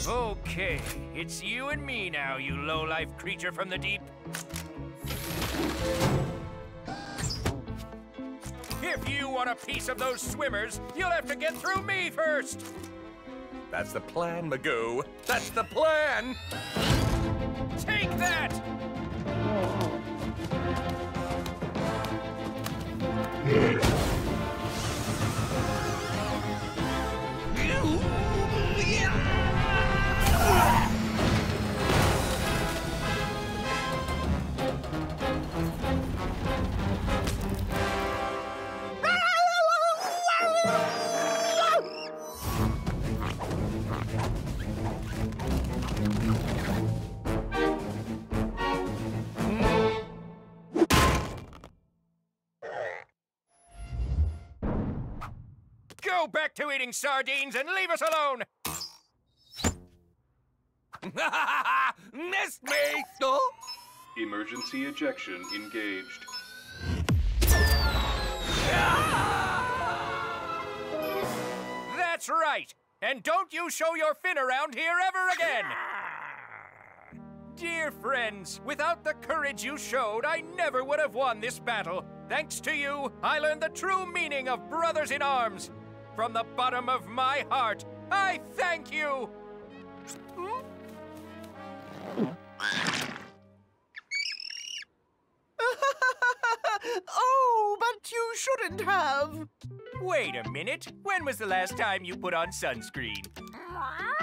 Okay, it's you and me now, you low-life creature from the deep. If you want a piece of those swimmers, you'll have to get through me first. That's the plan, Magoo. That's the plan! Take that! Go back to eating sardines and leave us alone! Missed me! Oh. Emergency ejection engaged. That's right! And don't you show your fin around here ever again! Dear friends, without the courage you showed, I never would have won this battle. Thanks to you, I learned the true meaning of brothers in arms. From the bottom of my heart, I thank you! Oh, but you shouldn't have. Wait a minute. When was the last time you put on sunscreen?